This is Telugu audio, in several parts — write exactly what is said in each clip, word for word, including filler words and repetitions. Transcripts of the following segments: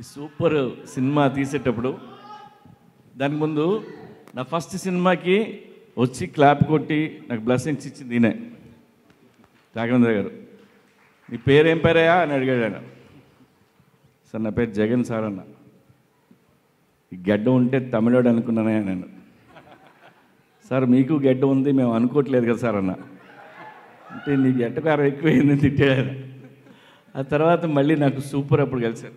సూపర్ సినిమా తీసేటప్పుడు దానికి ముందు నా ఫస్ట్ సినిమాకి వచ్చి క్లాప్ కొట్టి నాకు బ్లెస్సింగ్స్ ఇచ్చింది ఈయనే రాఘవేంద్ర గారు. నీ పేరేం పేరయ్యా అని అడిగాడు ఆయన. సార్ నా పేరు జగన్ సార్ అన్న. ఈ గడ్డ ఉంటే తమిళోడు అనుకున్నానే నేను. సార్ మీకు గడ్డ ఉంది మేము అనుకోవట్లేదు కదా సార్ అన్న. అంటే నీ గడ్డకారం ఎక్కువైందని తిట్టాడు ఆయన. ఆ తర్వాత మళ్ళీ నాకు సూపర్ అప్పుడు కలిశారు,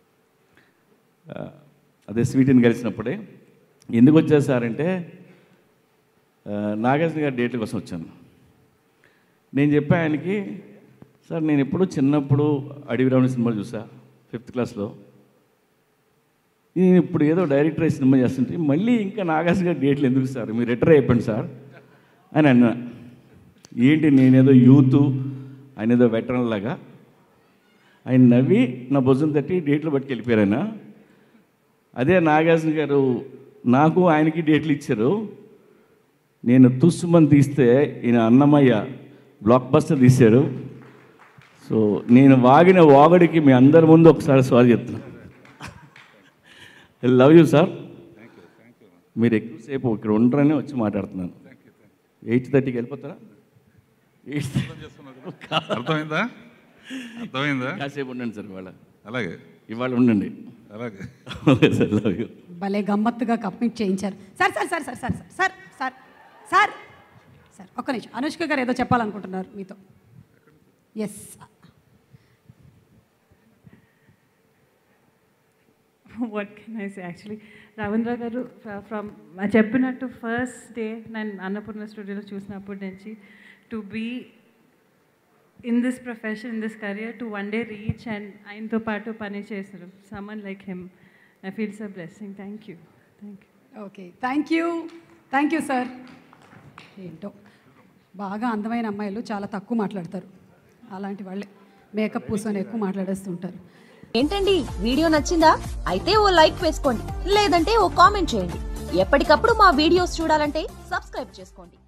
అదే స్వీట్ని కలిసినప్పుడే. ఎందుకు వచ్చారు సార్ అంటే నాగార్జున గారి డేట్ల కోసం వచ్చాను. నేను చెప్పా ఆయనకి, సార్ నేను ఎప్పుడు చిన్నప్పుడు అడవి రావణ సినిమాలు చూసా ఫిఫ్త్ క్లాస్లో, నేను ఇప్పుడు ఏదో డైరెక్టర్ అయ్యి సినిమా చేస్తుంటే మళ్ళీ ఇంకా నాగార్జున గారి డేట్లు ఎందుకు సార్, మీరు రిటైర్ అయిపోండి సార్ అని అన్నా. ఏంటి నేనేదో యూత్ ఆయన ఏదో వెటరన్ లాగా. ఆయన నవ్వి నా భుజం తట్టి డేట్లు బట్టి వెళ్ళిపోయారు ఆయన. అదే నాగార్జున గారు నాకు ఆయనకి డేట్లు ఇచ్చారు. నేను తుస్సుమని తీస్తే ఈయన అన్నమయ్య బ్లాక్ బస్టర్ తీశారు. సో నేను వాగిన వాగడికి మీ అందరి ముందు ఒకసారి సారీ చెప్తున్నాను. I love you sir. మీరు ఎక్కువసేపు ఇక్కడ ఉండరని వచ్చి మాట్లాడుతున్నాను. ఎయిట్ థర్టీకి వెళ్ళిపోతారా? ఎయిట్ అర్థమైందా అర్థమైందా కాసేపు ఉండండి సార్. ఇవాళ అలాగే ఇవాళ ఉండండి. అలాగే ఓకే సార్, లవ్ యూ. భలే గమ్మత్తుగా కప్పింగ్ చేయించారు. Sir sir sir sir sir sir sir sir sir ఒక్క నిమిషం. అనుష్క గారు ఏదో చెప్పాలనుకుంటున్నారు మీతో. Yes what can I say actually, Ravindra garu from చెప్పినట్టు ఫస్ట్ డే నేను అన్నపూర్ణ స్టూడియోలో చూసినప్పటి నుంచి to be in this profession, in this career, to one day reach and ఆయనతో పాటు పని చేస్తారు someone like him, I feels a blessing. Thank you thank you. Okay, thank you thank you sir. ఏంటో బాగా అందమైన అమ్మాయిలు చాలా తక్కువ మాట్లాడతారు. అలాంటి వాళ్ళే మేకప్ పూసుకొని ఎక్కువ మాట్లాడేస్తుంటారు. ఏంటండి వీడియో నచ్చిందా? అయితే ఓ లైక్ వేసుకోండి, లేదంటే ఓ కామెంట్ చేయండి. ఎప్పటికప్పుడు మా వీడియోస్ చూడాలంటే సబ్స్క్రైబ్ చేసుకోండి.